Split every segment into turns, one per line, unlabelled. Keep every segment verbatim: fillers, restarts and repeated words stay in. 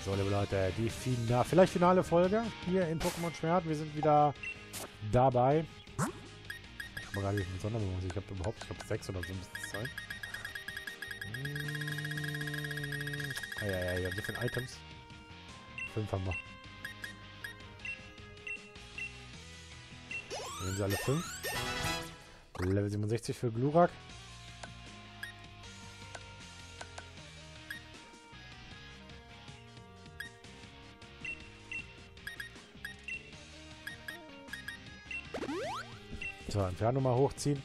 So, liebe Leute, die Fina vielleicht finale Folge hier in Pokémon Schwert. Wir sind wieder dabei. Ich habe gar nicht mit Sonderbemuster. Ich habe überhaupt, ich glaube, sechs oder so müsste es sein. Hm. Ah, ja, ja, ja, wie viele Items? Fünf haben wir. Nehmen sie alle fünf. Level siebenundsechzig für Glurak. So, Entfernung mal hochziehen.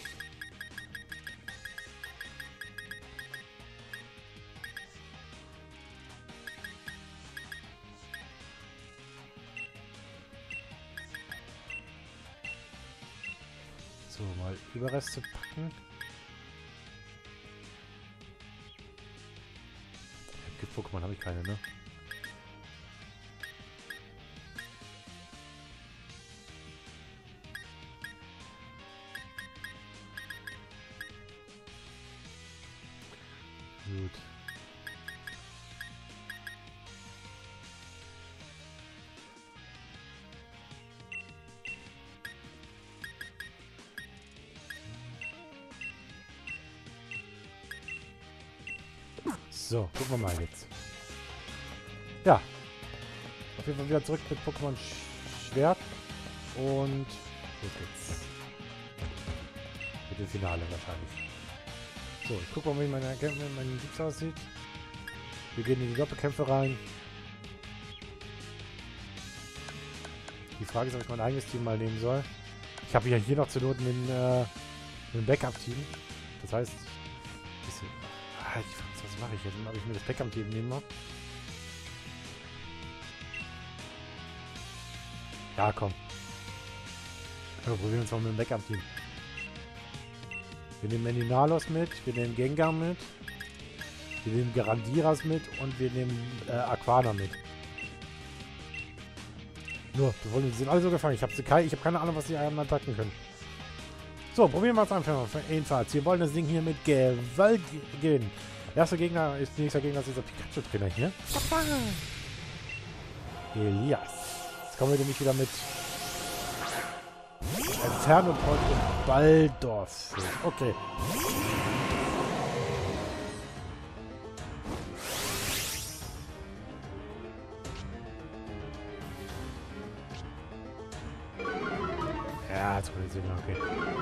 So, mal Überreste packen. Gift-Pokémon habe ich keine, ne? Gut. So, gucken wir mal jetzt. Ja. Auf jeden Fall wieder zurück mit Pokémon Schwert. Und los geht's. Mit dem Finale wahrscheinlich. So, ich gucke mal, wie meine Kämpfe, mein Dix aussieht. Wir gehen in die Doppelkämpfe rein. Die Frage ist, ob ich mein eigenes Team mal nehmen soll. Ich habe ja hier noch zur Not einen, äh, einen Backup-Team. Das heißt, bisschen, ah, ich frage, was mache ich jetzt? Ob ich mir das Backup-Team nehme? Ja, komm. Wir probieren uns mal mit dem Backup-Team. Wir nehmen Meninalos mit, wir nehmen Gengar mit, wir nehmen Garandiras mit und wir nehmen äh, Aquana mit. Nur, die sind alle so gefangen. Ich habe hab keine Ahnung, was die anderen attacken können. So, probieren wir es einfach mal. Jedenfalls, wir wollen das Ding hier mit Gewalt gewinnen. Erster Gegner ist nächster Gegner ist dieser Pikachu-Trainer hier. Elias. Jetzt kommen wir nämlich wieder mit Entfernung-Point und Baldorf. Okay. Ja, jetzt kommt jetzt wieder, okay.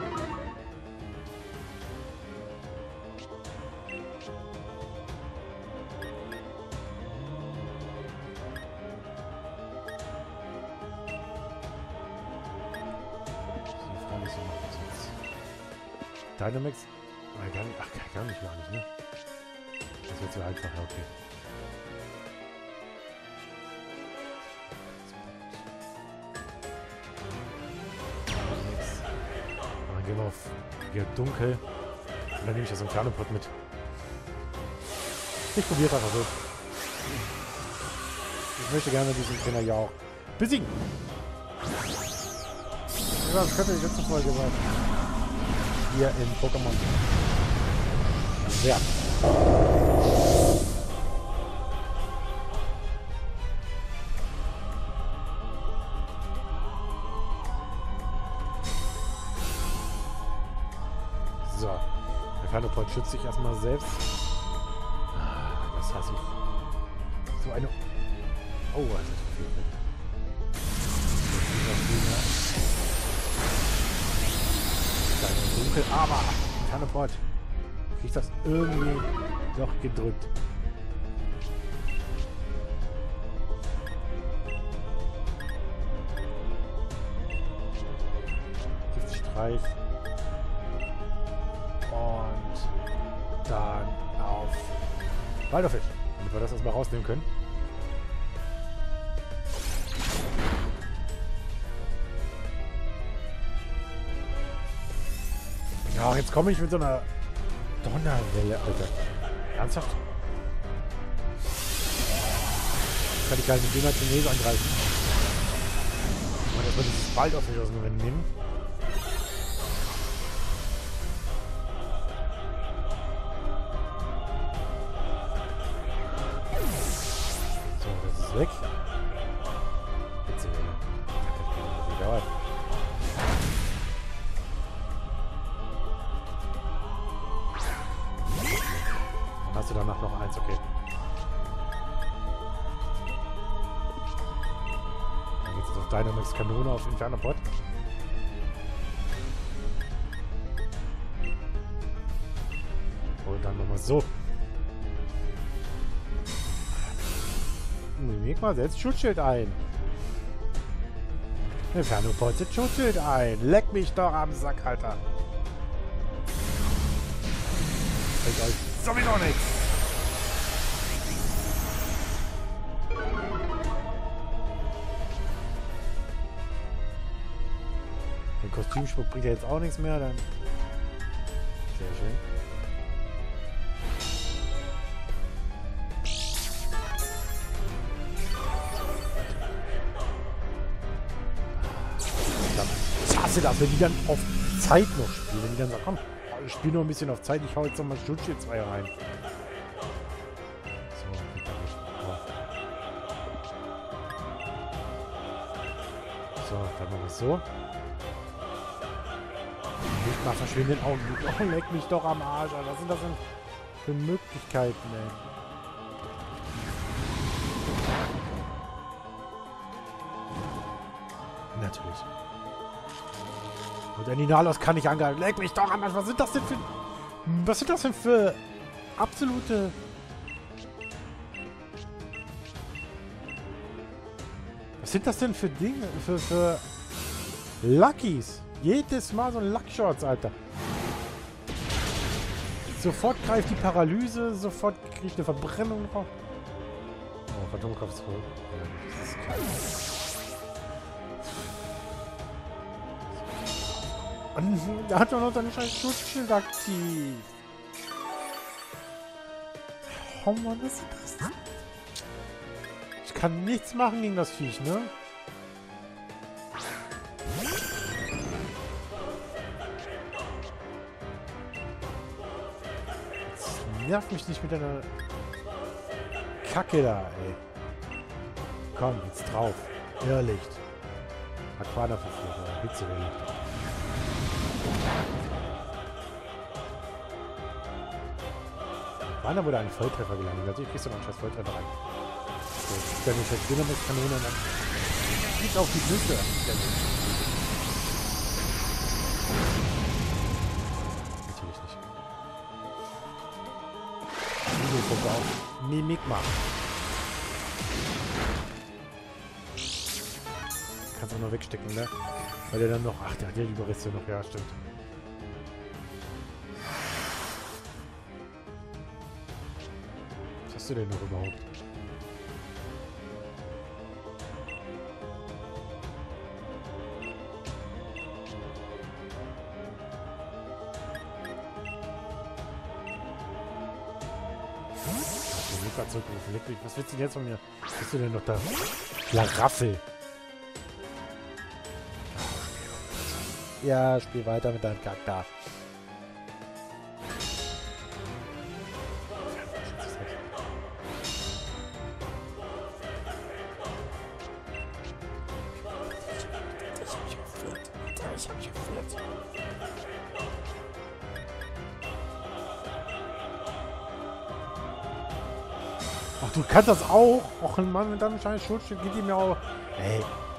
Dynamax? Ach, gar nicht, ach, gar nicht, gar nicht, ne? Das wird so einfach, okay. Dann gehen wir auf hier dunkel. Und dann nehme ich ja so einen kleinen Pot mit. Ich probiere einfach so. Ich möchte gerne diesen Trainer ja auch besiegen. Ja, das könnte die letzte Folge sein. Hier in Pokémon Schwert. So. Der kleine Point schützt sich erstmal selbst. Das hasse ich. So eine... Oh, das ist viel. Dunkel, aber keine Port. Krieg ich das irgendwie doch gedrückt. Giftstreich. Und dann auf Baldorfisch, damit wir das erstmal rausnehmen können. Ach, jetzt komme ich mit so einer Donnerwelle, Alter. Ernsthaft? Jetzt kann ich gleich mit Döner Chinese angreifen. Und erstmal dieses Baldorfisch aus dem Rennen nehmen. So, ist weg. Jetzt egal. Dann hast du danach noch eins, okay. Dann geht's jetzt auf Dynamax Kanone auf Inferno Pot. Und dann nochmal so. Leg mal selbst Schutzschild ein. Inferno Pot setzt Schutzschild ein. Leck mich doch am Sack, Alter. Bringt euch sowieso nichts. Den Kostümschmuck bringt ja jetzt auch nichts mehr, dann. Sehr schön. Ich hasse das, wenn die dann auf Zeit noch spielen. Wenn die dann sagen, komm, ich spiele nur ein bisschen auf Zeit, ich hau jetzt nochmal Schutzschild zwei rein. So, geht da nicht. Oh. So, dann machen wir es so. Nicht mal verschwinden Augen. Oh, leck mich doch am Arsch, Alter. Was sind das denn für Möglichkeiten, ey? Natürlich. Und der Ninalos kann nicht angreifen. Leck mich doch am Arsch. Was sind das denn für... Was sind das denn für absolute... Was sind das denn für Dinge? Für, für Luckys. Jedes Mal so ein Luckshots, Alter. Sofort greift die Paralyse. Sofort kriegt eine Verbrennung drauf. Oh, Phantomkopf zurück. Ja, das ist klar. Und da hat doch noch seine scheiß Schutzschild aktiv. Oh Mann, was ist das? Ich kann nichts machen gegen das Viech, ne? Jetzt nerv mich nicht mit deiner Kacke da, ey. Komm, jetzt drauf. Irrlicht. Aquana-Verführer. Hitzewelle. Wann wurde ein Volltreffer gelandet? Natürlich kriegst du noch einen scheiß Volltreffer rein. So, ich kann nicht jetzt Dynamax-Kanone und dann geht auf die Nüsse. Natürlich nicht. Videopunkte auf Mimikma. Kannst auch noch wegstecken, ne? Weil der dann noch... Ach, der hat ja die Überreste noch. Ja, stimmt. Was hast du denn noch überhaupt? Zurückrufen. Was willst du denn jetzt von mir? Was bist du denn noch da? Schlaraffel. Ja, spiel weiter mit deinem Kack da. Ich hab mich geführt. Ach, du kannst das auch? Och, Mann, mit deinem scheiß Schutzschild geht die mir auch... Ey.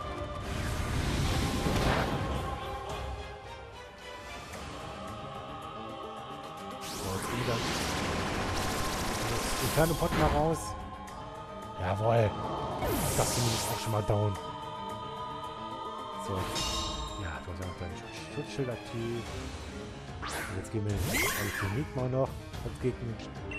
So, jetzt wieder... Das Inferno Pot mal raus. Jawohl. Das ist auch schon mal down. So. Ja, du hast auch dein Schutzschild aktiv. Und jetzt gehen wir auf Mimikma noch entgegen.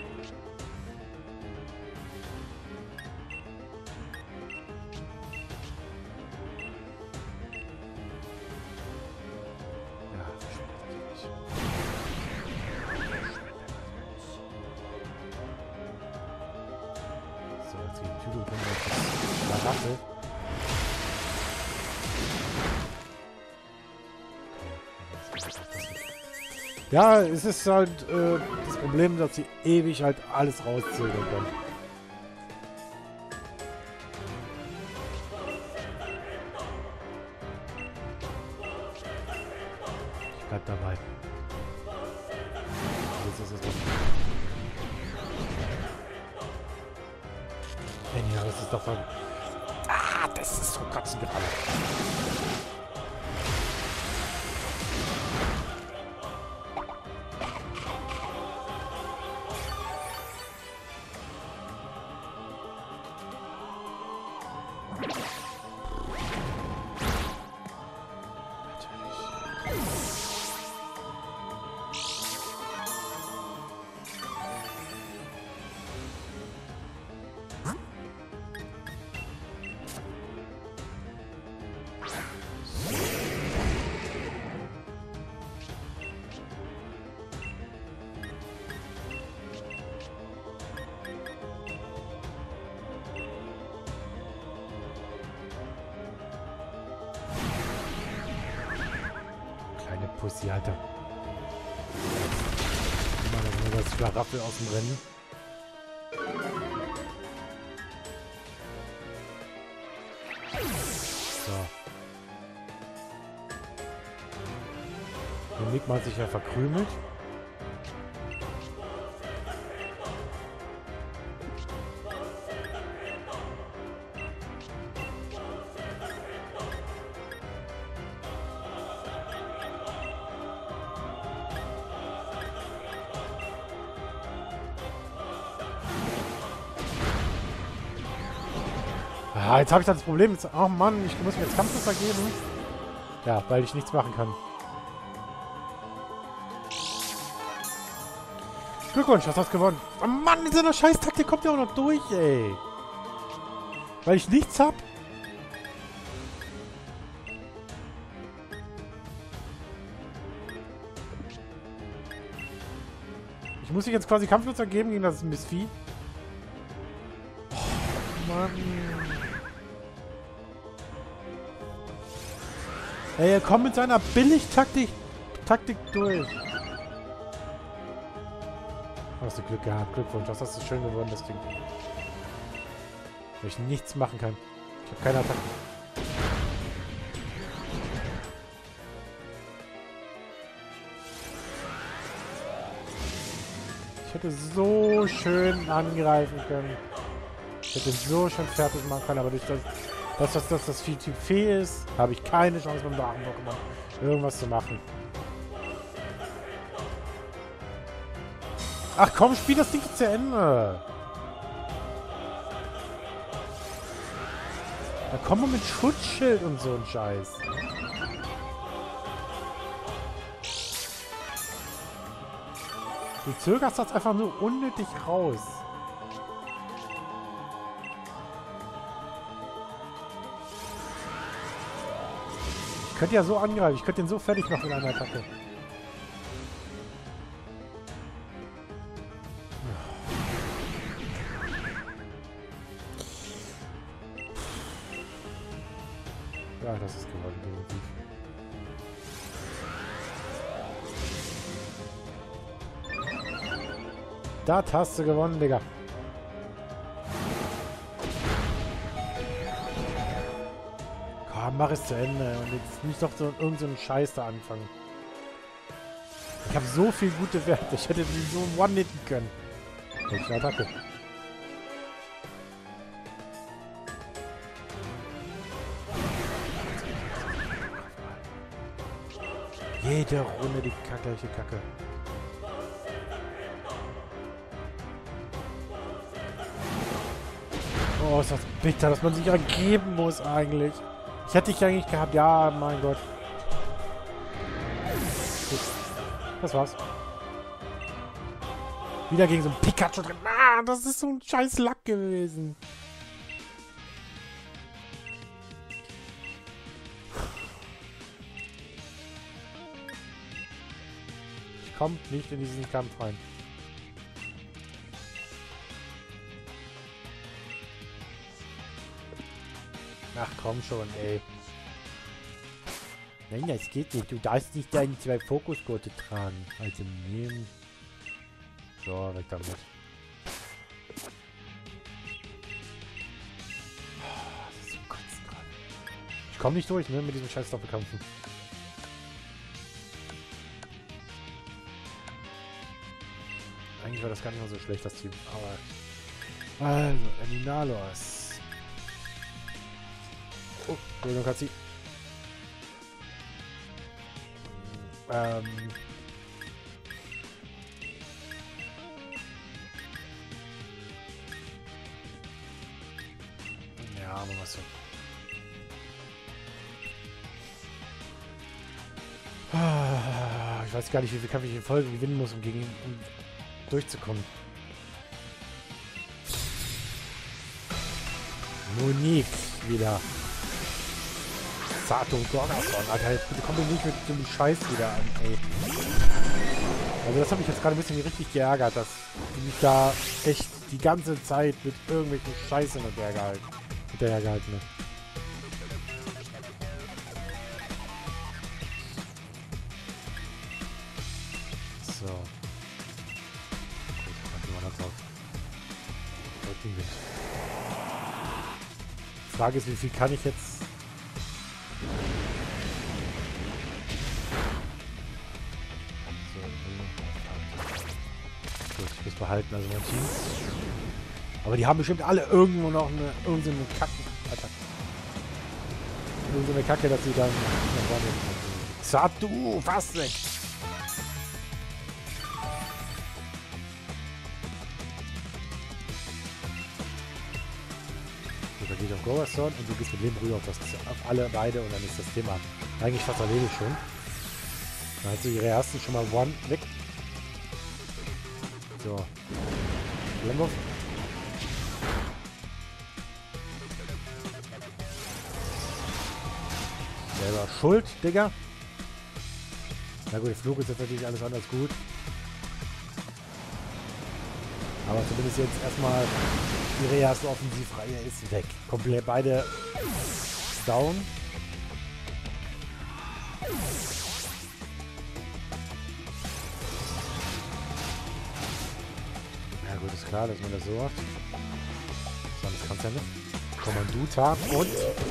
Ja, es ist halt äh, das Problem, dass sie ewig halt alles rauszögern können. Bleib dabei. Jetzt ist es was. Ja, das ist doch voll... Ah, das ist so kotzen gerade. Pussy, Alter. Immer noch das Schlaraffel aus dem Rennen. So. Der Enigma hat sich ja verkrümelt. Ah, jetzt habe ich das Problem. Jetzt, oh Mann, ich muss mir jetzt Kampfschuss vergeben. Ja, weil ich nichts machen kann. Glückwunsch, hast du gewonnen. Oh Mann, mit seiner Scheiß-Taktik kommt ja auch noch durch, ey. Weil ich nichts hab. Ich muss dich jetzt quasi Kampfschuss ergeben gegen das Missvieh. Oh, Mann. Ey, er kommt mit seiner Billig-Taktik Taktik durch. Hast du Glück gehabt. Glückwunsch. Das hast du schön gewonnen, das Ding. Weil ich nichts machen kann. Ich habe keine Attacke. Ich hätte so schön angreifen können. Ich hätte so schön fertig machen können, aber durch das... Dass das, das, das viel Typ Fee ist, habe ich keine Chance beim Drachen-Pokémon irgendwas zu machen. Ach komm, spiel das Ding zu Ende. Da kommen wir mit Schutzschild und so ein Scheiß. Du zögerst das einfach nur unnötig raus. Ich könnte ja so angreifen. Ich könnte den so fertig machen mit einer Attacke. Ja, das ist geworden, definitiv. Das hast du gewonnen, Digga. Komm, mach es zu Ende und jetzt nicht doch so irgendeinen Scheiß da anfangen. Ich habe so viel gute Werte. Ich hätte die so one-hitten können. Welche Attacke? Jede Runde die gleiche Kacke. Oh, ist das bitter, dass man sich ergeben muss eigentlich. Ich hätte dich eigentlich gehabt. Ja, mein Gott. Gut. Das war's. Wieder gegen so ein Pikachu drin. Ah, das ist so ein scheiß Lack gewesen. Ich komme nicht in diesen Kampf rein. Ach komm schon, ey. Nein, das geht nicht. Du darfst nicht deine zwei Fokusgurte tragen. Also nehmen. So, weg damit. Oh, das ist so kotzen gerade. Ich komme nicht durch, ne, mit diesem scheiß Doppelkampfen. war das gar nicht mal so schlecht, das Team. Aber... Also, Eminalos. Oh, Entschuldigung, Katzi. Ähm... Ja, machen wir so. Ich weiß gar nicht, wie viel Kampf ich in Folge gewinnen muss, um gegen ihn um durchzukommen. Monique wieder. Sato Gorgason. Alter, jetzt bitte komm mir nicht mit dem Scheiß wieder an, ey. Also das hat mich jetzt gerade ein bisschen richtig geärgert, dass die mich da echt die ganze Zeit mit irgendwelchen Scheißen hinterhergehalten hinterhergehalten hat. So. Gut, dann gehen wir noch drauf. Rückenwind. Die Frage ist, wie viel kann ich jetzt... So, gut, ich muss behalten, also mein Team. Aber die haben bestimmt alle irgendwo noch eine, irgendeine Kacke. Alter. Irgendeine Kacke, dass sie dann nach vorne kommen. Xatu, fast weg! Da gehe ich auf Gorgason und du gehst mit Leben rüber auf, das, auf alle beide und dann ist das Thema eigentlich fast erledigt schon. Dann hat sie ihre ersten schon mal One weg. So. Lemboff. Selber schuld, Digga. Na gut, der Flug ist jetzt natürlich alles anders gut. Aber zumindest jetzt erstmal ihre erste Offensivreihe ist weg. Komplett beide down. Ja gut, ist klar, dass man das so macht. Sonst kannst du ja nicht. Kommanduta und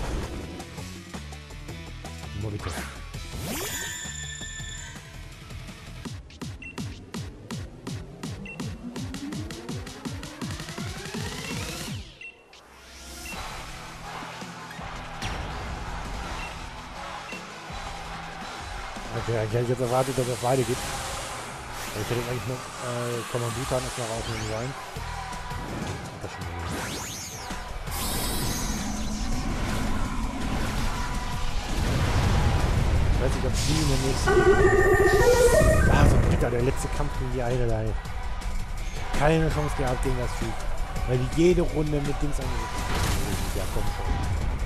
Monitor. Okay, ich hätte jetzt erwartet, dass es weitergeht. Ich hätte eigentlich noch äh, Kommandutan erstmal rausnehmen sollen. Das schon ich weiß nicht, ob sie in der nächsten... Ah, so bitter, der letzte Kampf gegen die Eidelei. Keine Chance gehabt gegen das Typ. Weil die jede Runde mit Dings angesetzt haben. Ja, komm schon.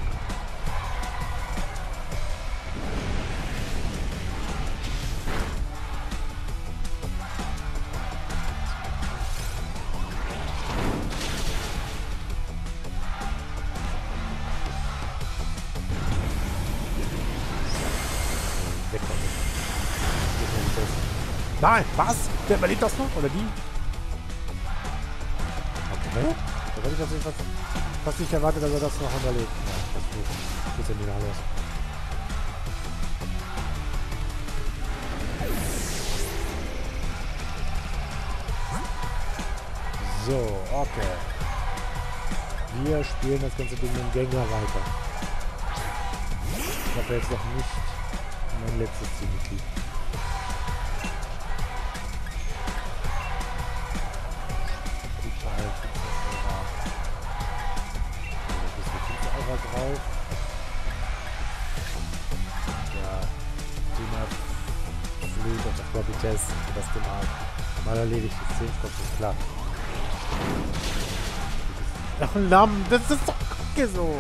Nein, was? Der überlebt das noch? Oder die? Okay. Da hätte ich auf jeden Fall fast nicht erwartet, dass er das noch überlebt. Ja, das ist gut. Das ist ja nicht alles. So, okay. Wir spielen das ganze Ding mit dem Gänger weiter. Ich habe jetzt noch nicht mein letztes Ziel gekriegt. Drauf. Ja, Thema Flut und das Property-Test und das Thema mal erledigt. Das zehn Kopf ist klar. Ach, Lamm, das ist doch kacke so.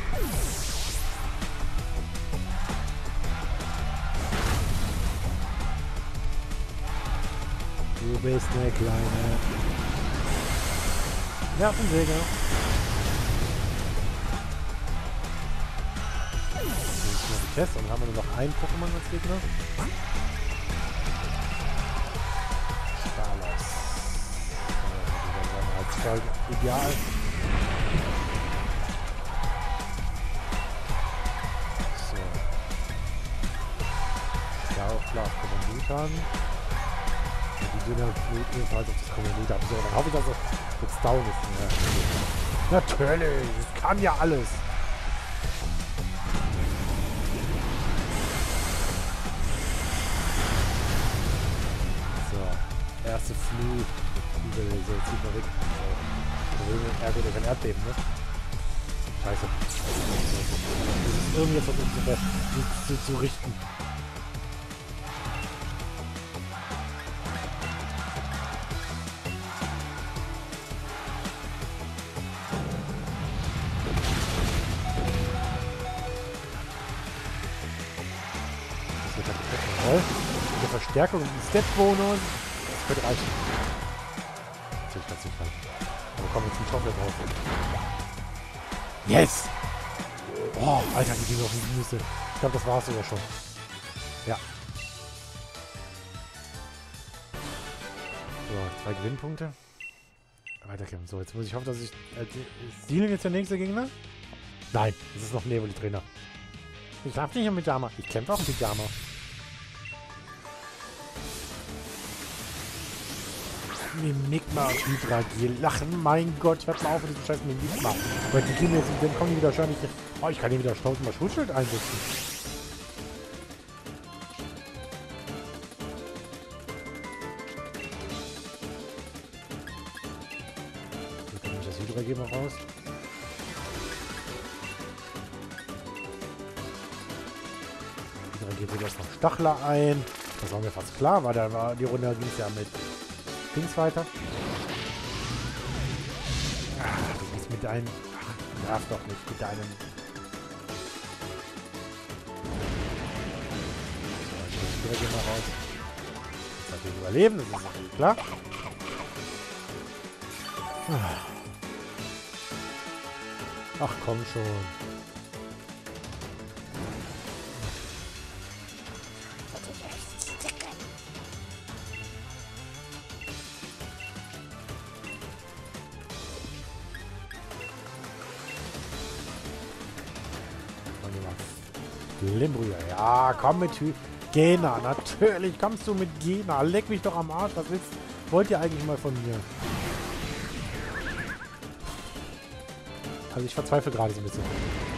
Du bist eine kleine Nervensäge. Test und haben wir nur noch einen Pokémon als Gegner. Stalos. Äh, als Folge ideal. So. Ja, auch klar, Kommandutan. Die Döner ebenfalls auf das Kommando ab. So, dann hoffe ich, dass er jetzt down ist. Ja. Natürlich, das kann ja alles. So, erste Flut. So, jetzt zieht man weg. Ja gut, der kann Erdbeben, ne? Scheiße. Das ist irgendwie jetzt versucht zu, zu, zu richten. Das wird halt toll. Mit der Verstärkung und dem Step-Bonus. Das könnte reichen. Natürlich ganz nicht reichen. Aber kommen jetzt die Chocolate drauf. Yes! Oh, Alter, die gehen auf die Nüsse. Ich glaube, das war es sogar schon. Ja. So, zwei Gewinnpunkte. Weiterkämpfen. So, jetzt muss ich hoffen, dass ich... Äh, ist Dylan jetzt der nächste Gegner? Nein, es ist noch Nevoli-Trainer. Ich darf nicht mit Pyjama. Ich kämpfe auch mit Pyjama. Mimikma und Hydragil. Lachen, mein Gott, hört mal auf mit diesem scheiß Mimikma. Weil die gehen jetzt, dann kommen die wieder wahrscheinlich. Oh, ich kann hier wieder tausendmal Schutzschild einsetzen. Hier kann ich das Hydragil mal raus. Hydragil geht erstmal Stachler ein. Das war mir fast klar, weil da war die Runde ging es ja mit Dings weiter. Ach, du bist mit deinem... Ach, darf doch nicht mit deinem... So, ich geh mal raus. Jetzt hat er überleben, das ist natürlich klar. Ach, komm schon. Limbrüher, ja, komm mit Hy Gena, natürlich kommst du mit Gena. Leck mich doch am Arsch, was willst wollt ihr eigentlich mal von mir? Also ich verzweifle gerade so ein bisschen.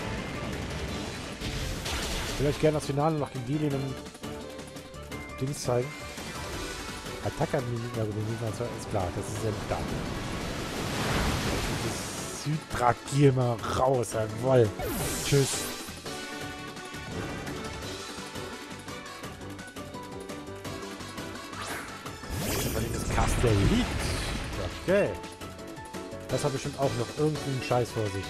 Ich will euch gerne das Finale noch gegen Dylan und Dings zeigen. Attacke an die also ist klar, das ist ja nicht da. Hydragil mal raus, jawoll. Tschüss. Der liegt. Okay. Das hat bestimmt auch noch irgendeinen Scheiß vor sich.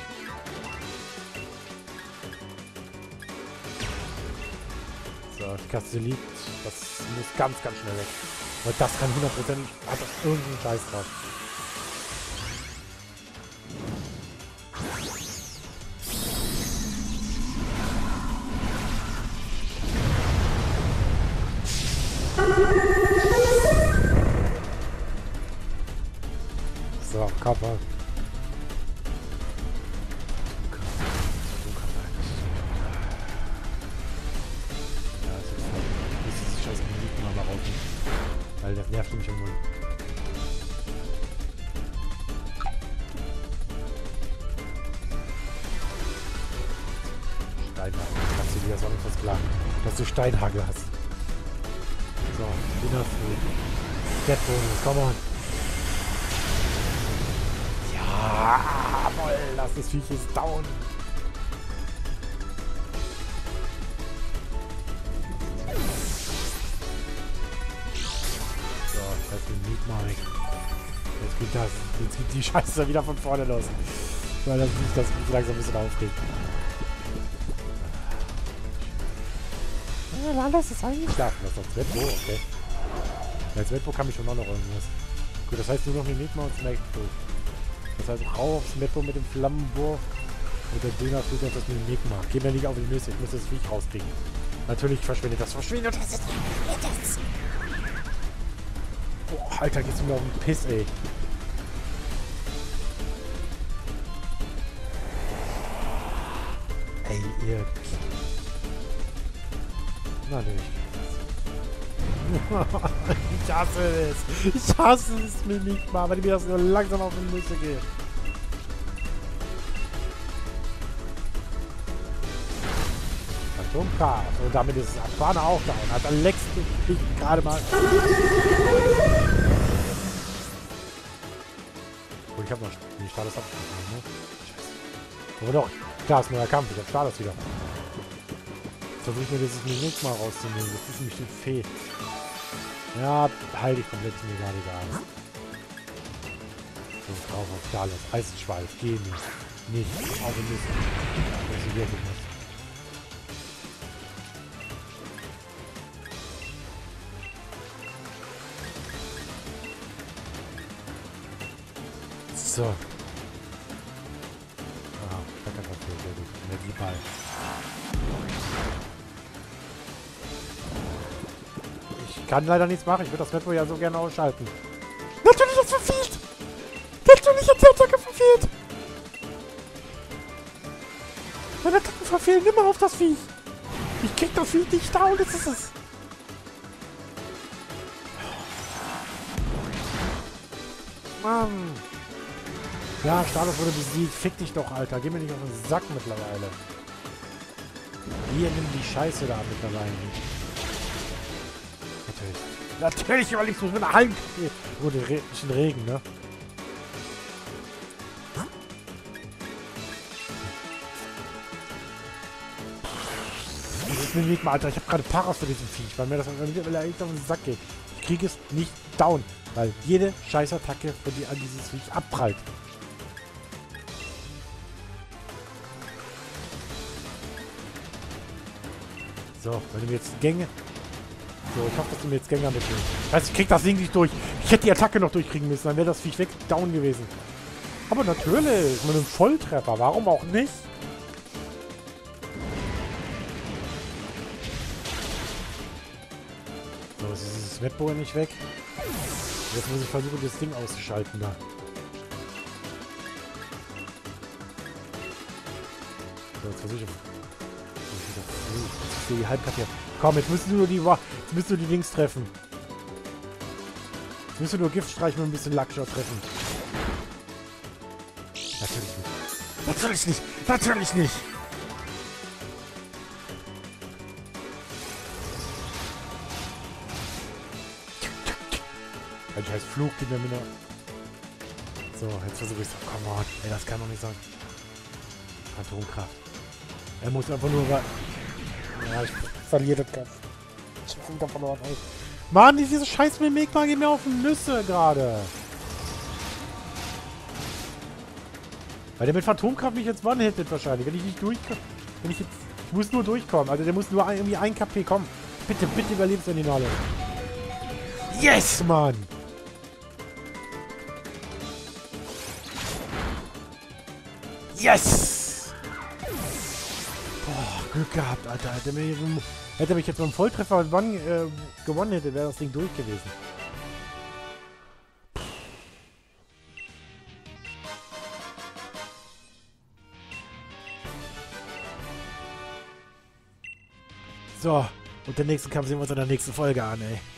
So, die Kaste liegt. Das muss ganz, ganz schnell weg. Weil das kann hundertprozentig... Hat das irgendeinen Scheiß drauf. So, Kappa. Weil das nervt mich irgendwann. Steinhagel. Kannst du dir das auch nicht was klar, dass du Steinhagel hast. So, Winnerfrüh. Step-Bonus, come on. Jawoll, lass das Viech ist down. So, das ist ein Mietmark. Jetzt geht das. Jetzt geht die Scheiße wieder von vorne los. Weil das nicht, das mich langsam ein bisschen aufregt. Ja, lass es eingeschlafen. Das ist das Wettbo, okay. Ja, als Wettbo kann ich schon auch noch irgendwas. Gut, das heißt nur noch eine Mietmark und Smackbo. Das heißt, rauf aufs Metro mit dem Flammenwurf. Und der Döner führt auf das Mimikma. Geh mir nicht auf die Nüsse, ich muss das Viech rauskriegen. Natürlich verschwindet das. Verschwindet das jetzt. Boah, Alter, gehst du mir auf den Piss, ey. Ey, ihr... Na, nicht. Ich hasse es. Ich hasse es, Mimikma, weil mir das nur langsam auf die Nüsse geht. Atomkraft. Und damit ist Aquana auch da. Und hat Alex dich gerade mal... Oh, ich hab noch die Status abgeschlossen, ne? Scheiße. Aber doch. Klar, ist ein neuer Kampf. Ich hab Status wieder. Versuche ich mir dieses Mimikma rauszunehmen. Das ist nämlich die Fee. Ja, heil dich komplett, mir gerade egal. So, drauf auf Stalos. Eisenschweif. Geh nicht. Nicht. Auch in Mist. Das ist wirklich nicht. So. Ah, da kann man viel, sehr gut. Energieball. Ich kann leider nichts machen. Ich würde das Netto ja so gerne ausschalten. Natürlich ist verfehlt! Natürlich hat die Attacke verfehlt! Meine Attacken verfehlen immer auf das Viech! Ich krieg das Viech nicht da und jetzt ist es! Mann! Ja, Stalos wurde besiegt. Fick dich doch, Alter. Geh mir nicht auf den Sack mittlerweile. Wir nehmen die Scheiße da mittlerweile nicht. Natürlich. Natürlich überlebst du mit einer halben... Gut, Re bisschen Regen, ne? Dieses Mimikma, Alter. Ich habe gerade Paras für diesen Viech, weil mir das mittlerweile echt auf den Sack geht. Ich kriege es nicht down, weil jede Scheißattacke von die an dieses Viech abprallt. So, wenn du mir jetzt Gänge... So, ich hoffe, dass du mir jetzt Gänge mitnimmst. Weißt du, ich krieg das Ding nicht durch. Ich hätte die Attacke noch durchkriegen müssen, dann wäre das Viech weg down gewesen. Aber natürlich, mit einem Volltreffer. Warum auch nicht? So, jetzt ist dieses Wettbohr nicht weg. Jetzt muss ich versuchen, das Ding auszuschalten da. So, jetzt versuche ich... Ich sehe die Halbkarte. Komm, jetzt müssen nur die jetzt müssen nur die Dings treffen. Jetzt müssen nur Giftstreich mit ein bisschen Lackshot treffen. Natürlich nicht. Natürlich nicht. Natürlich nicht. Ein scheiß Flug, gib mir wieder. So, jetzt versuche ich es. Come on. Ey, das kann doch nicht sein. Atomkraft. Er muss einfach nur... Ja, ich verliere das Kampf. Ich hab wieder verloren, ey. Mann, diese scheiß Mimikma geht mir auf die Nüsse gerade. Weil der mit Phantomkraft mich jetzt one-hittet wahrscheinlich. Wenn ich nicht durchkomme. Wenn ich jetzt... Ich muss nur durchkommen. Also der muss nur irgendwie ein K P kommen. Bitte, bitte überlebst du in die Nalle. Yes, Mann! Yes! Glück gehabt, Alter. Hätte, mir, hätte mich jetzt beim Volltreffer one, äh, gewonnen hätte, wäre das Ding durch gewesen. So, und den nächsten Kampf sehen wir uns in der nächsten Folge an, ey.